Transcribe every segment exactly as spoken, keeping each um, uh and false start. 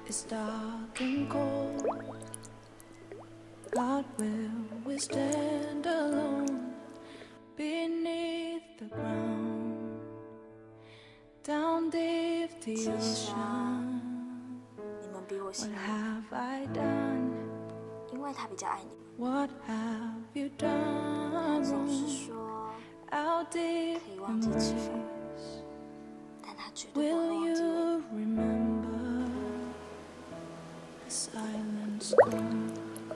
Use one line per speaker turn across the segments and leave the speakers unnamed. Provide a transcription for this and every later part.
is dark and cold. God, will we stand alone beneath the ground, down deep the ocean?
你们比我幸
What
运，
have I done?
因为他比较爱你们。
What have you
他
done
总是
wrong?
说
How deep
可以忘记吃饭，
embrace?
但他绝对不会
Will
忘记你。
you remember the silence gone?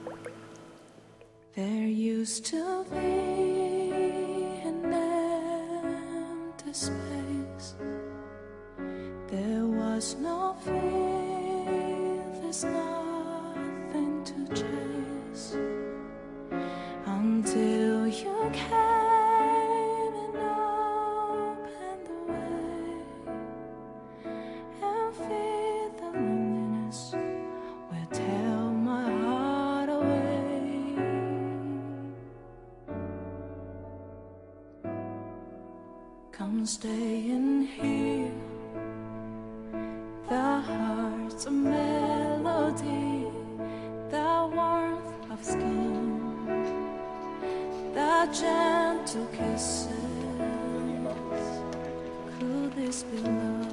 There used to be an empty space. There was no fear, there's nothing to chase. Until you came and opened the way, and fear the loneliness will tear my heart away. Come stay in here. The heart's a melody, the warmth of skin, the gentle kisses. Could this be love?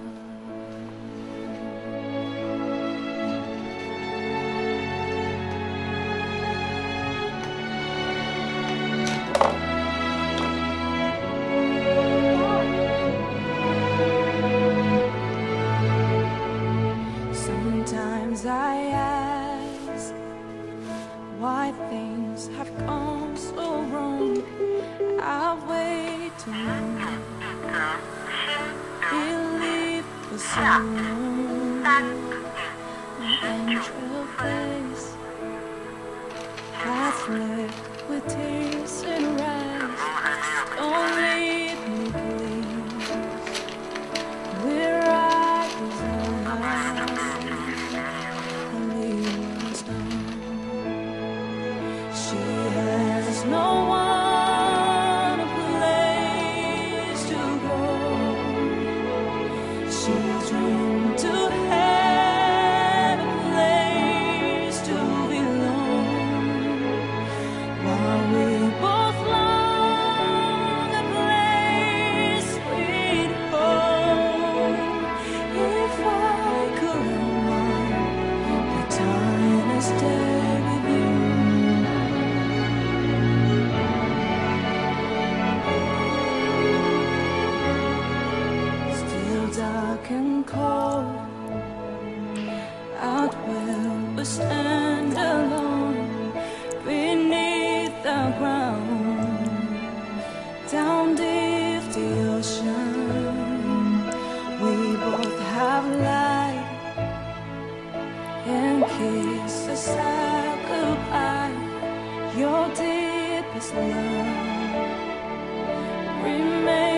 Sometimes I ask why things have gone so wrong. I've waited too long, believed for so long. An angel face that's left with tears and rags. Don't leave me, please. We're right as she has no one, a place to go. She dreamed to have a place to belong, while we both long a place we'd home. If I could unwind the time and stay with you. Dark and cold, out where we stand alone beneath the ground, down deep the ocean. We both have light and kiss a sad goodbye. Your deepest love remains.